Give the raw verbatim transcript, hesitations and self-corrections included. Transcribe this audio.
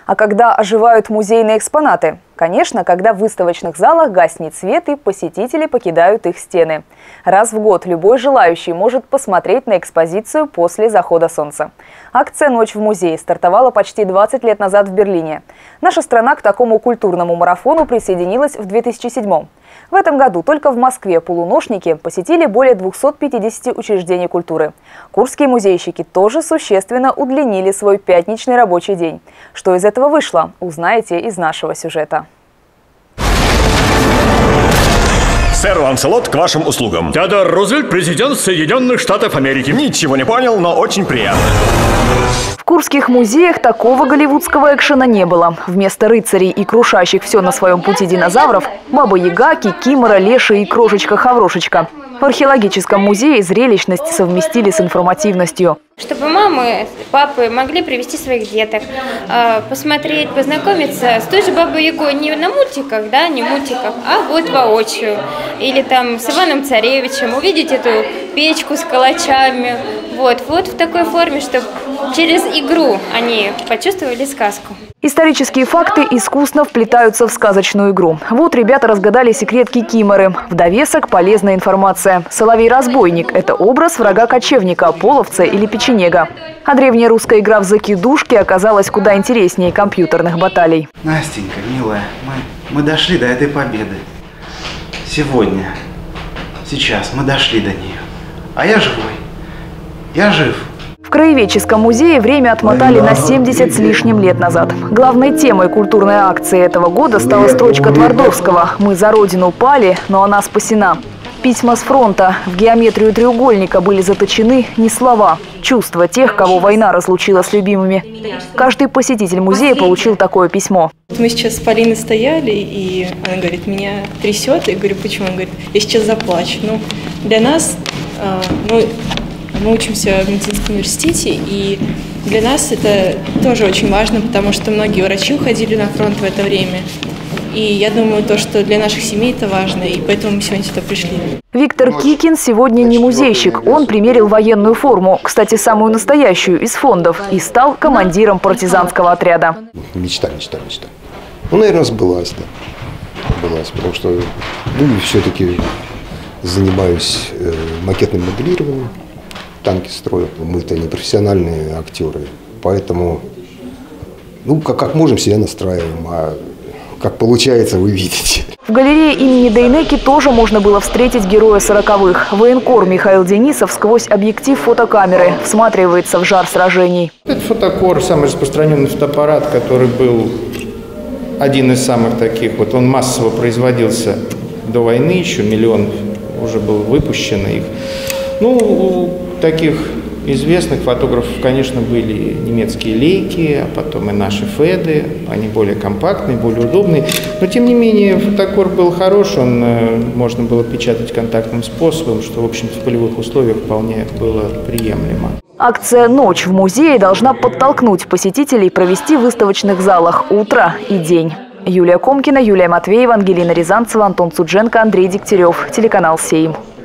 А когда оживают музейные экспонаты? Конечно, когда в выставочных залах гаснет свет и посетители покидают их стены. Раз в год любой желающий может посмотреть на экспозицию после захода солнца. Акция «Ночь в музее» стартовала почти двадцать лет назад в Берлине. Наша страна к такому культурному марафону присоединилась в две тысячи седьмом. В этом году только в Москве полуношники посетили более двухсот пятидесяти учреждений культуры. Курские музейщики тоже существенно удлинили свой пятничный рабочий день. Что из этого вышло, узнаете из нашего сюжета. Сэр Ланселот, к вашим услугам. Теодор Рузвельт, президент Соединенных Штатов Америки. Ничего не понял, но очень приятно. В курских музеях такого голливудского экшена не было. Вместо рыцарей и крушащих все на своем пути динозавров – Баба-Яга, Кикимора, Леша и Крошечка-Хаврошечка. В археологическом музее зрелищность совместили с информативностью. Чтобы мамы, папы могли привести своих деток, посмотреть, познакомиться с той же Бабой-Ягой не на мультиках, да, не в мультиках, а вот воочию. Или там с Иваном Царевичем, увидеть эту печку с калачами. Вот, вот в такой форме, чтобы через игру они почувствовали сказку. Исторические факты искусно вплетаются в сказочную игру. Вот ребята разгадали секрет Кикиморы. В довесок полезная информация. Соловей-разбойник – это образ врага-кочевника, половца или печенега. А древняя русская игра в закидушки оказалась куда интереснее компьютерных баталий. Настенька, милая, мы, мы дошли до этой победы. Сегодня, сейчас мы дошли до нее. А я живой. Я жив. В Краеведческом музее время отмотали на семьдесят с лишним лет назад. Главной темой культурной акции этого года стала строчка Твардовского «Мы за Родину упали, но она спасена». Письма с фронта. В геометрию треугольника были заточены не слова, чувства тех, кого война разлучила с любимыми. Каждый посетитель музея получил такое письмо. Мы сейчас с Полиной стояли, и она говорит, меня трясет. Я говорю, почему? Она говорит, я сейчас заплачу. Ну, для нас, ну, мы учимся в медицинском университете, и для нас это тоже очень важно, потому что многие врачи уходили на фронт в это время. И я думаю, то, что для наших семей это важно, и поэтому мы сегодня сюда пришли. Виктор Кикин сегодня не музейщик. Он примерил военную форму, кстати, самую настоящую, из фондов, и стал командиром партизанского отряда. Мечта, мечта, мечта. Ну, наверное, сбылась, да. Сбылась, потому что ну, все-таки занимаюсь э, макетным моделированием. Танки строят, мы-то не профессиональные актеры, поэтому, ну, как, как можем, себя настраиваем, а как получается, вы видите. В галерее имени Дейнеки тоже можно было встретить героя сороковых. Военкор Михаил Денисов сквозь объектив фотокамеры всматривается в жар сражений. Это фотокор, самый распространенный фотоаппарат, который был один из самых таких, вот он массово производился до войны, еще миллион уже было выпущено их. Ну, таких известных фотографов, конечно, были немецкие лейки, а потом и наши феды. Они более компактные, более удобные. Но, тем не менее, фотокор был хорош, он э, можно было печатать контактным способом, что, в общем-то, в полевых условиях вполне было приемлемо. Акция «Ночь в музее» должна подтолкнуть посетителей провести в выставочных залах утро и день. Юлия Комкина, Юлия Матвеева, Ангелина Рязанцева, Антон Судженко, Андрей Дегтярев. Телеканал «Сейм».